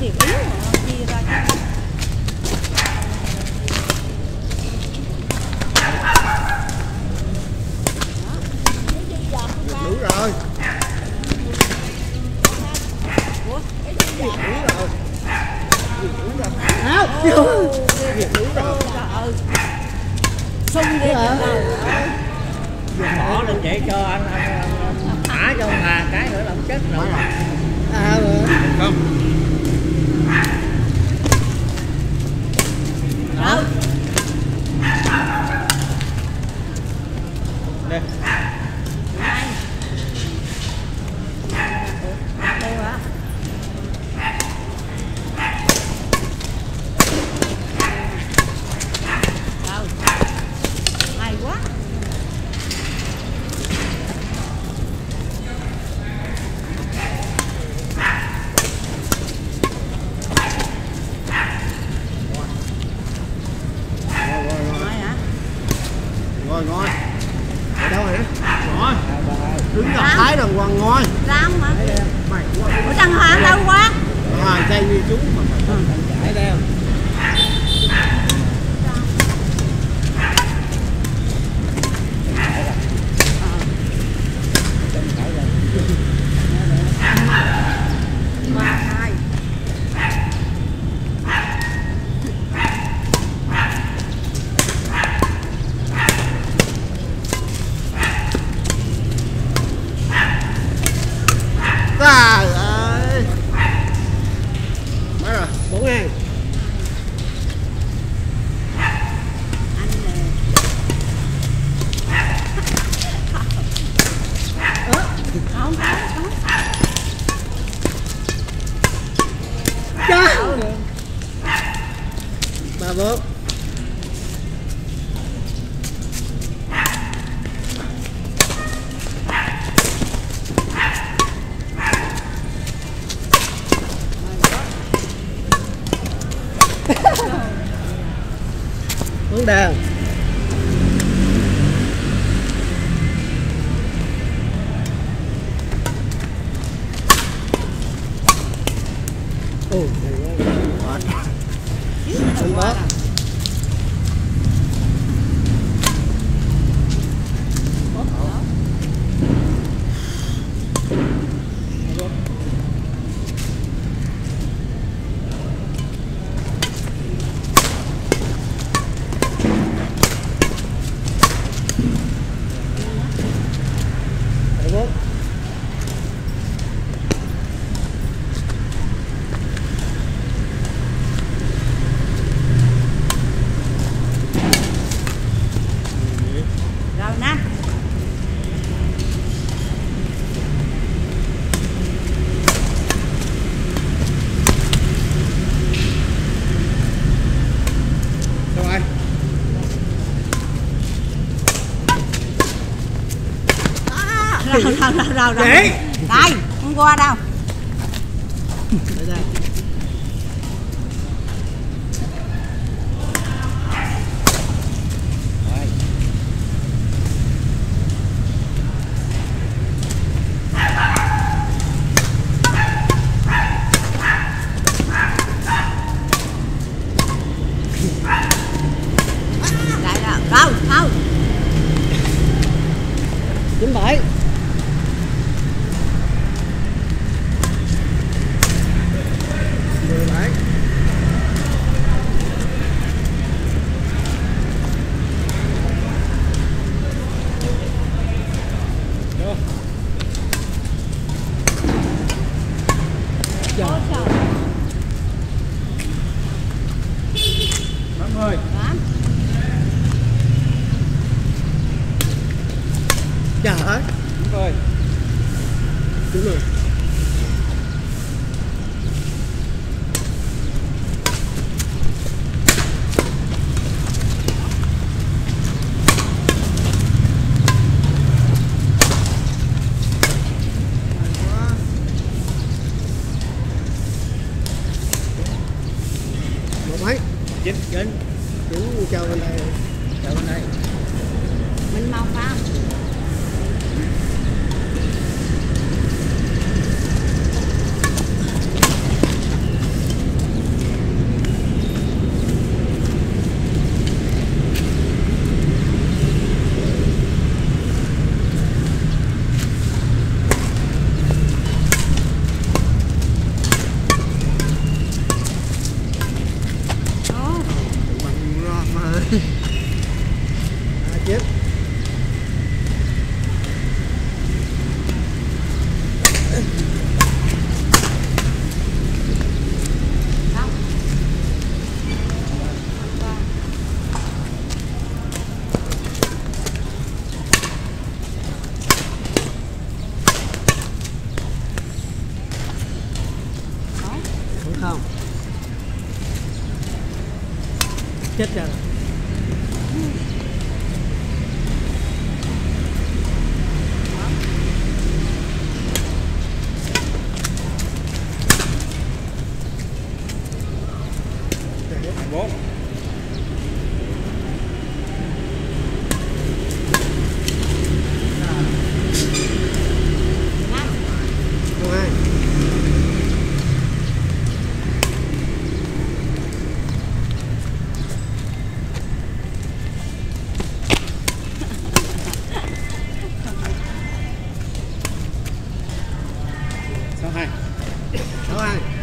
Việt yếu mà chia ra chứ. Đúng rồi. Ủa? Cái gì vậy? Đúng rồi. Áo. Đúng rồi. Xung đi rồi. Bỏ lên để cho anh thả cho ông Hà cái nữa là ông chết rồi. À không. Đâu? Đây. Đây hả? Đâu? Hay quá. Ngồi ngồi. Ở đâu rồi? Ngồi. Đứng gặp Thái đàng hoàng ngồi. Rám hả? Mày. Ủa Trăng Hoàng đâu quá? Rồi chay như chú mà không chạy đeo. Trời ơi. Mấy rồi, 4 ngàn. Không, Trời. 31. Hướng đàn. Ồ, hay quá. Không có. rồi nè. Đâu ai? Rồi. Để. Đây, không qua đâu. Để đây. Lại rồi. Đâu, đâu. 97. Ôi trời. 80. Đó. Trời ơi. 90. Đúng rồi. Một mấy? Chín. Đúng cho bên đây. Cho bên đây. Mình mong phải không? Không. Chết rồi. Bốn. Không ai. Sáu hai. 6-2.